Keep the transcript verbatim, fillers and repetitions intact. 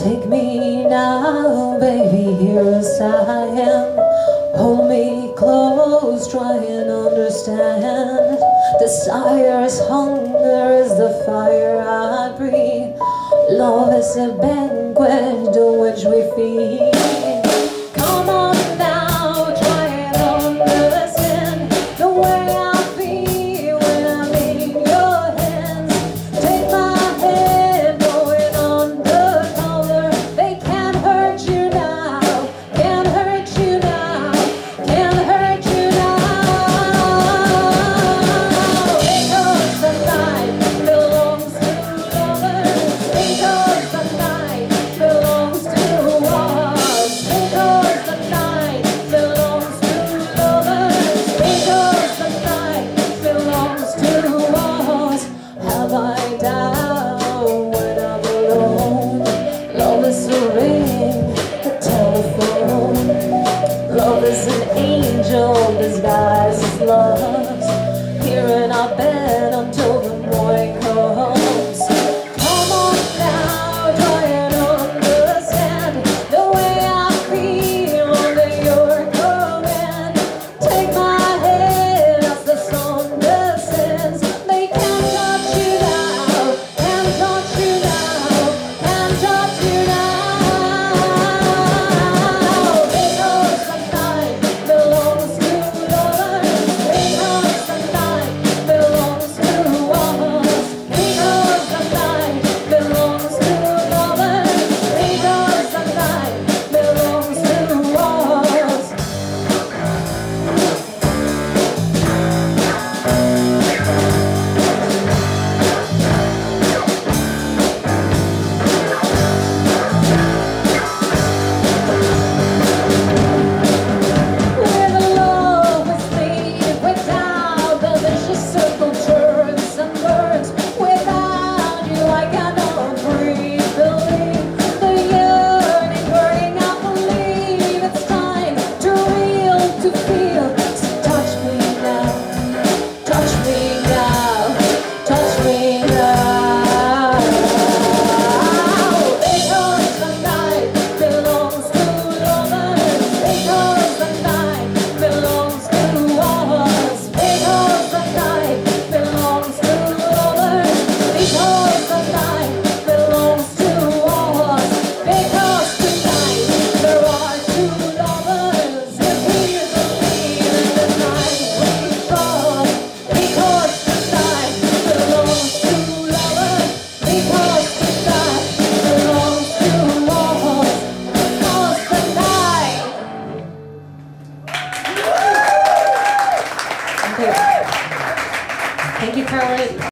Take me now, baby, here as I am. Hold me close, try and understand. Desire's hunger is the fire I breathe. Love is a banquet on which we feed. Come on now, try and understand the way I feel when I'm in your hands. Take my hand, going undercover. They can't hurt you now, can't hurt you now, can't hurt you now. Because the night belongs to lovers. Because the night belongs to us. Because the night belongs to lovers. Because the night belongs to us. Have I doubt when I'm alone? Love is a ring, a telephone. Love is an angel disguised as love. Here in our bed until the morning comes. Come on now, try and understand the way I feel under your command. Take my hand as the sun descends. They can't touch you now, can't touch you now, can't touch you now. Because the night belongs to lovers. Because the night belongs to us. Because the night belongs to lovers. Because the night belongs to us. With love we sleep, without the vicious circle turns and burns. Without you I cannot breathe. Believe the yearning burning, I believe it's time to real, to feel. So touch me now, touch me now, touch me now. Because the night belongs to lovers. Because the night belongs to us. Because the night belongs to lovers. Because the night belongs to us. Because tonight there are two lovers. If we believe in the night we fall. Because tonight belongs to lovers. Because tonight belongs to us. Because tonight. Thank you. Thank you, Caroline.